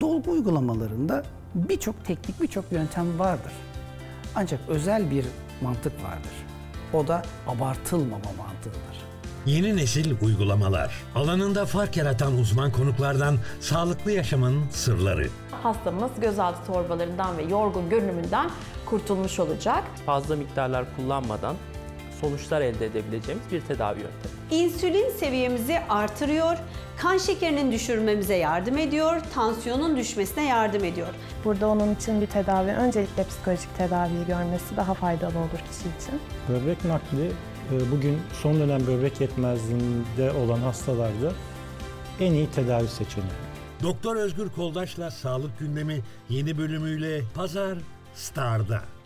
Dolgu uygulamalarında birçok teknik, birçok yöntem vardır. Ancak özel bir mantık vardır. O da abartılmama mantığıdır. Yeni nesil uygulamalar. Alanında fark yaratan uzman konuklardan sağlıklı yaşamın sırları. Hastamız gözaltı torbalarından ve yorgun görünümünden kurtulmuş olacak. Fazla miktarlar kullanmadan sonuçlar elde edebileceğimiz bir tedavi yöntemi. İnsülin seviyemizi artırıyor, kan şekerinin düşürmemize yardım ediyor, tansiyonun düşmesine yardım ediyor. Burada onun için bir tedavi, öncelikle psikolojik tedaviyi görmesi daha faydalı olur kişi için. Böbrek nakli bugün son dönem böbrek yetmezliğinde olan hastalarda en iyi tedavi seçeneği. Doktor Özgür Koldaş'la Sağlık Gündemi yeni bölümüyle Pazar Star'da.